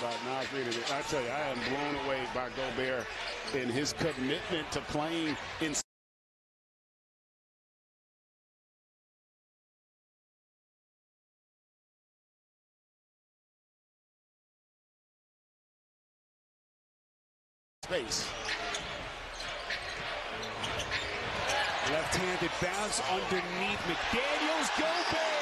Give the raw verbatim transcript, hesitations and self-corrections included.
about Nas Reed. I tell you, I am blown away by Gobert and his commitment to playing in space. Left-handed bounce underneath McDaniels. Gobert